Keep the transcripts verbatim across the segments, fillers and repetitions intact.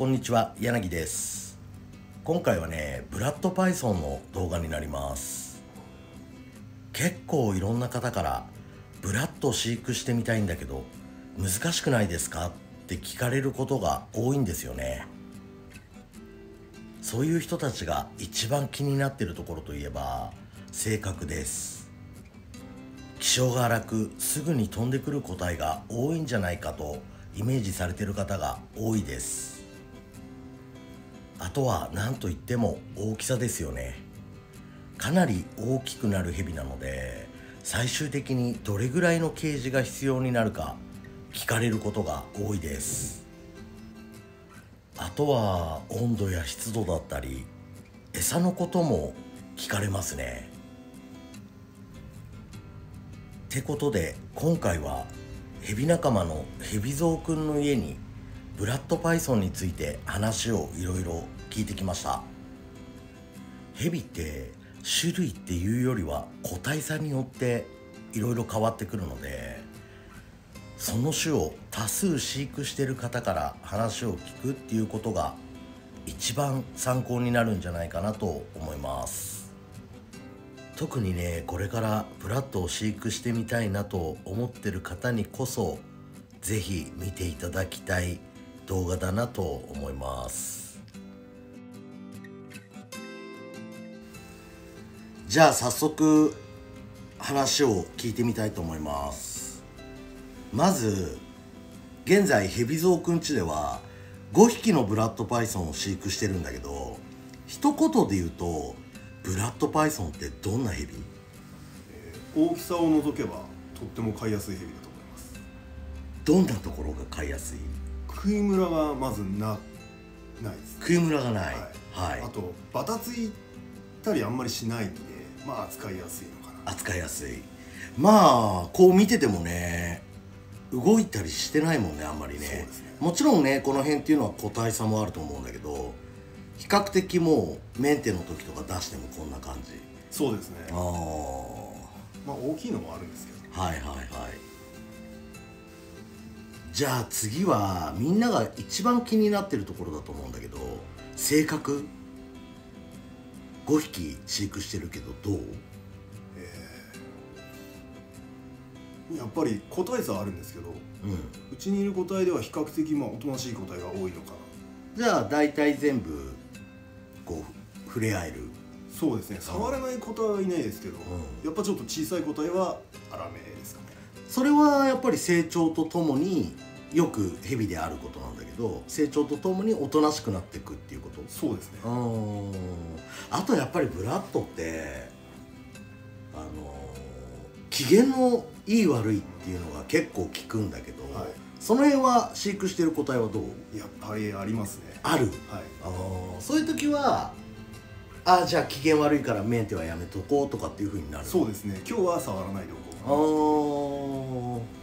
こんにちは、柳です。今回はね、ブラッドパイソンの動画になります。結構いろんな方からブラッド飼育してみたいんだけど難しくないですかって聞かれることが多いんですよね。そういう人たちが一番気になっているところといえば性格です。気性が荒くすぐに飛んでくる個体が多いんじゃないかとイメージされている方が多いです。あとは何といっても大きさですよね。かなり大きくなるヘビなので、最終的にどれぐらいのケージが必要になるか聞かれることが多いです。あとは温度や湿度だったり餌のことも聞かれますね。ってことで今回はヘビ仲間のヘビゾウくんの家にブラッドパイソンについて話をいろいろ聞いてきました。ヘビって種類っていうよりは個体差によっていろいろ変わってくるので、その種を多数飼育している方から話を聞くっていうことが一番参考になるんじゃないかなと思います。特にね、これからブラッドを飼育してみたいなと思ってる方にこそぜひ見ていただきたい動画だなと思います。じゃあ早速話を聞いてみたいと思います。まず現在ヘビゾウくん家ではごひきのブラッドパイソンを飼育してるんだけど、一言で言うとブラッドパイソンってどんなヘビ？ えー、大きさを除けばとっても飼いやすいヘビだと思います。 どんなところが飼いやすい？ 食いムラがまずなないです、ね、 食いムラがない、 はい、 はい、 あとバタついたりあんまりしないんで、まあ扱いやすいのかな。 扱いやすい。まあこう見ててもね、動いたりしてないもんね、あんまりね。そうですね。もちろんね、この辺っていうのは個体差もあると思うんだけど、比較的もうメンテの時とか出してもこんな感じ。 そうですね。ああ、まあ大きいのもあるんですけど。 はいはいはい。じゃあ次はみんなが一番気になってるところだと思うんだけど、性格。ごひき飼育してるけどどう？ えー、やっぱり個体差あるんですけど、うち、ん、にいる個体では比較的まあおとなしい個体が多いのかな。 じゃあ大体全部こう触れ合える？ そうですね。触れない個体はいないですけど、うん、やっぱちょっと小さい個体は粗めですかね。それはやっぱり成長とともによくヘビであることなんだけど、成長とともにおとなしくなっていくっていうこと？ そうですね。 あとやっぱりブラッドってあの機嫌のいい悪いっていうのが結構効くんだけど、はい、その辺は飼育してる個体はどう？ やっぱりありますね。 ある、はい、あそういう時はあじゃあ機嫌悪いからメンテはやめとこうとかっていうふうになる？ そうですね。今日は触らないでおこう。 あ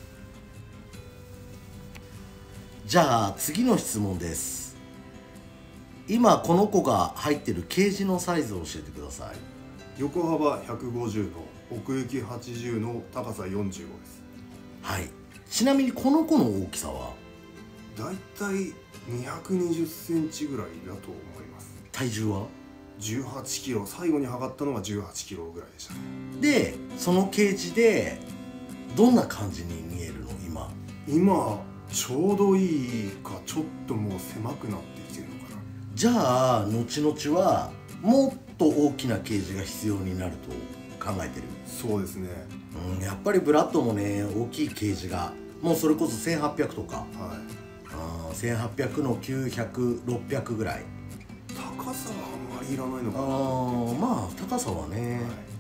じゃあ次の質問です。今この子が入ってるケージのサイズを教えてください。 横幅ひゃくごじゅうの奥行きはちじゅうの高さよんじゅうごです。 はい。ちなみにこの子の大きさはだいたいにひゃくにじゅっセンチぐらいだと思います。 体重はじゅうはちキロ。最後に測ったのはじゅうはちキロぐらいでしたね。 でそのケージでどんな感じに見えるの？今今ちょうどいいか、ちょっともう狭くなってきてるのかな。 じゃあ後々はもっと大きなケージが必要になると考えてる？ そうですね、 うん、やっぱりブラッドもね大きいケージがもうそれこそせんはっぴゃくとか、はい、あせんはっぴゃくのきゅうひゃく、ろっぴゃくぐらい。 高さはあんまりいらないのかな。 あまあ高さはね、はい、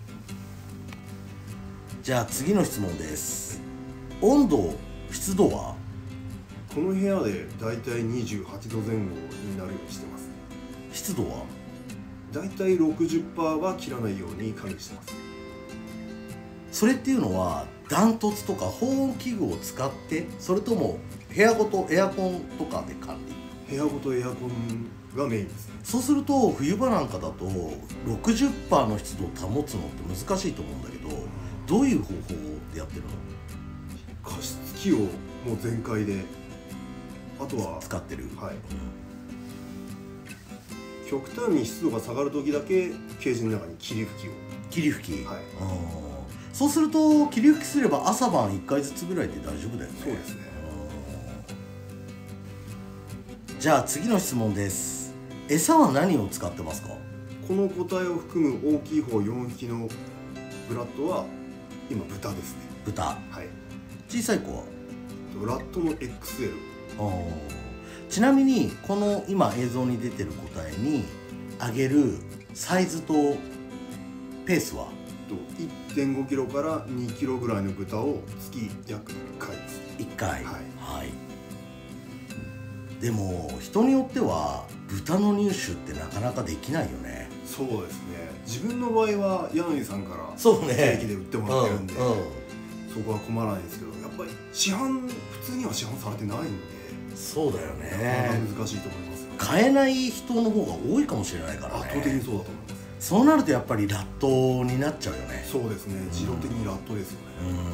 じゃあ次の質問です。温度湿度はこの部屋でだいたいにじゅうはちどぜん後になるようにしてます。 湿度はだいたい ろくじゅっパーセント は切らないように管理してます。 それっていうのはダントツとか保温器具を使って、それとも部屋ごとエアコンとかで管理？ 部屋ごとエアコンがメインですね。 そうすると冬場なんかだと ろくじゅっパーセント の湿度を保つのって難しいと思うんだけど、どういう方法でやってるの？ 加湿器をもう全開で、あとは使ってる。 はい、 極端に湿度が下がる時だけケージの中に霧吹きを。 霧吹き、 はい、 そうすると霧吹きすれば朝晩いっかいずつぐらいで大丈夫だよね。 そうですね。 じゃあ次の質問です。餌は何を使ってますか？ この個体を含む大きい方よんひきのブラッドは今豚ですね。 豚。 はい。 小さい子はラットの エックスエル。 ちなみにこの今映像に出てる個体にあげるサイズとペースはいってんごキロからにキロぐらいの豚を月約いっかいです。 いっかい。はい、 はいはい、でも人によっては豚の入手ってなかなかできないよね。 そうですね。自分の場合は柳さんからそうね定期で売ってもらってるんで、 うんうん、 そこは困らないんですけど、やっぱり市販普通には市販されてないんで。 そうだよね。 なかなか難しいと思いますよ。 買えない人の方が多いかもしれないからね。 圧倒的にそうだと思います。 そうなるとやっぱりラットになっちゃうよね。 そうですね。自動的にラットですよね。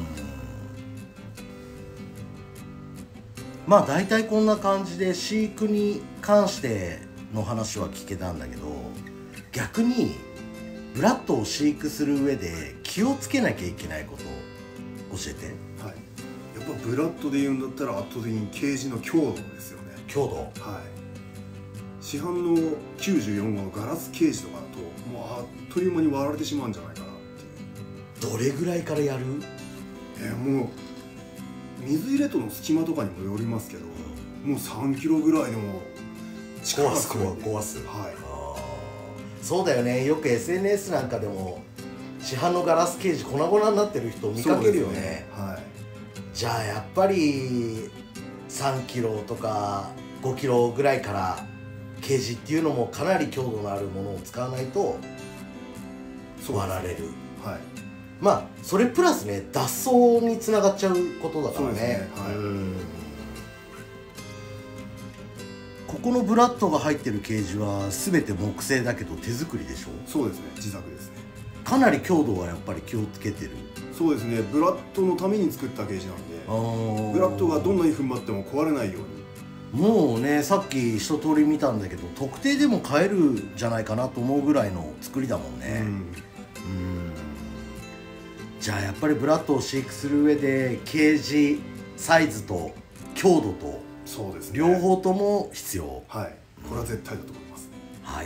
うん、まあ大体こんな感じで飼育に関しての話は聞けたんだけど、逆にブラッドを飼育する上で気をつけなきゃいけないことを教えて。 はい。やっぱブラッドで言うんだったら圧倒的にケージの強度ですよね。 強度。 はい。市販のきゅうじゅうよんごうのガラスケージとかだともうあっという間に割られてしまうんじゃないかなっていう。 どれぐらいからやる？ えー、もう水入れとの隙間とかにもよりますけど、もうさんキロぐらいでも壊す壊す。 はい。 あ、そうだよね。よく エスエヌエス なんかでも市販のガラスケージ粉々になってる人見かけるよね。 ね、はい。 じゃあやっぱりさんキロとかごキロぐらいからケージっていうのもかなり強度のあるものを使わないと割られる。 はい。 まあそれプラスね、脱走につながっちゃうことだからね。 そうですね。はい。うん、 ここのブラッドが入ってるケージは全て木製だけど手作りでしょ？ そうですね。自作ですね。 かなり強度はやっぱり気をつけてる。 そうですね。ブラッドのために作ったケージなんで、ブラッドがどんなに踏ん張っても壊れないように。 もうね、さっき一通り見たんだけど特定でも買えるんじゃないかなと思うぐらいの作りだもんね。うん、うん、じゃあやっぱりブラッドを飼育する上でケージサイズと強度とそうですね、 両方とも必要。 はい、これは絶対だと思います。 はい。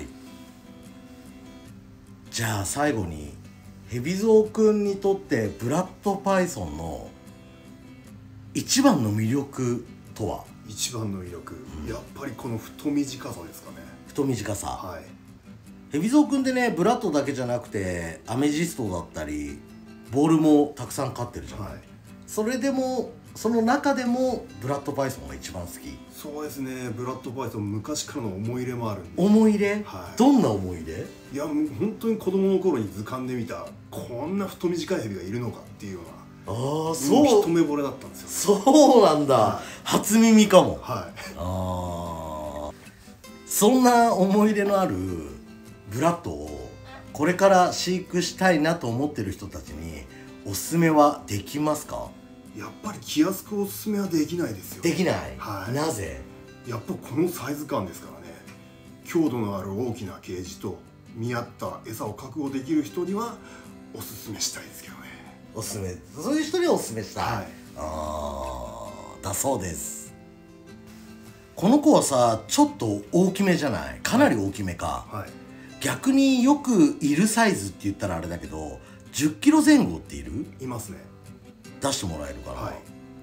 じゃあ最後に海老蔵くんにとってブラッドパイソンの一番の魅力とは？ 一番の魅力、うん、やっぱりこの太短さですかね。 太短さ。 はい。 海老蔵くんでね、ブラッドだけじゃなくてアメジストだったりボールもたくさん飼ってるじゃない。はい、それでもその中でもブラッドパイソンが一番好き？ そうですね。ブラッドパイソン昔からの思い入れもあるんで。 思い入れ？ はい。 どんな思い入れ？ いや、もう本当に子供の頃に図鑑で見たこんな太短い蛇がいるのかっていうような。 ああ、そう。 一目惚れだったんですよ。 そうなんだ。 はい、 初耳かも。 はい。 ああ。そんな思い入れのあるブラッドをこれから飼育したいなと思ってる人たちにおすすめはできますか？ やっぱり気安くおすすめはできないですよ。 できない。 はい。 なぜ？ やっぱこのサイズ感ですからね。強度のある大きなケージと見合った餌を確保できる人にはおすすめしたいですけどね。 おすすめ、そういう人におすすめしたい。はい、 ああ、だそうです。この子はさ、ちょっと大きめじゃない？かなり大きめか。 はい。 逆によくいるサイズって言ったらあれだけど、じゅっキロぜん後っている？ いますね。 出してもらえるかな。はい。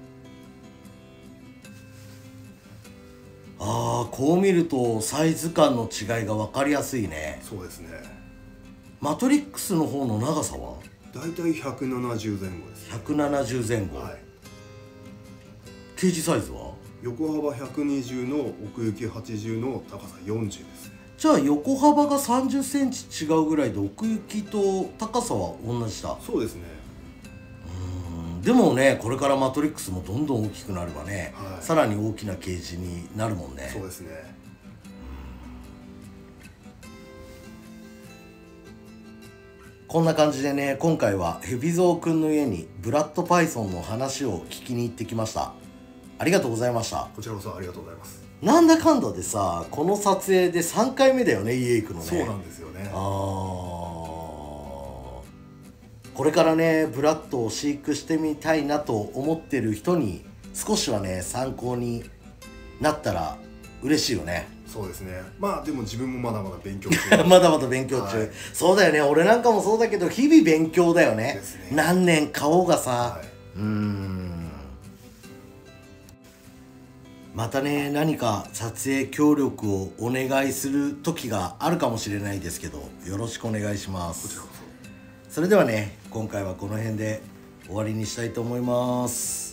ああ、こう見るとサイズ感の違いが分かりやすいね。 そうですね。 マトリックスの方の長さは？ だいたいひゃくななじゅうぜん後です。 ひゃくななじゅうぜん後。はい。ケージサイズは？ 横幅ひゃくにじゅうの奥行きはちじゅうの高さよんじゅうですね。 じゃあ横幅がさんじゅっセンチ違うぐらいで奥行きと高さは同じだ。 そうですね。 うん、でもね、これからマトリックスもどんどん大きくなればね、はい、さらに大きなケージになるもんね。 そうですね。 こんな感じでね、今回は海老蔵くんの家にブラッドパイソンの話を聞きに行ってきました。ありがとうございました。 こちらこそありがとうございます。 なんだかんだでさ、この撮影でさんかいめだよね、家行くのね。 そうなんですよね。 あー、これからねブラッドを飼育してみたいなと思ってる人に少しはね参考になったら嬉しいよね。 そうですね。まあでも自分もまだまだ勉強中まだまだ勉強中、 はい、 そうだよね。俺なんかもそうだけど日々勉強だよね。 ですね。 何年顔がさ、 はい、 うーんまたね何か撮影協力をお願いする時があるかもしれないですけど、よろしくお願いします。 こちらこそ。 それではね今回はこの辺で終わりにしたいと思います。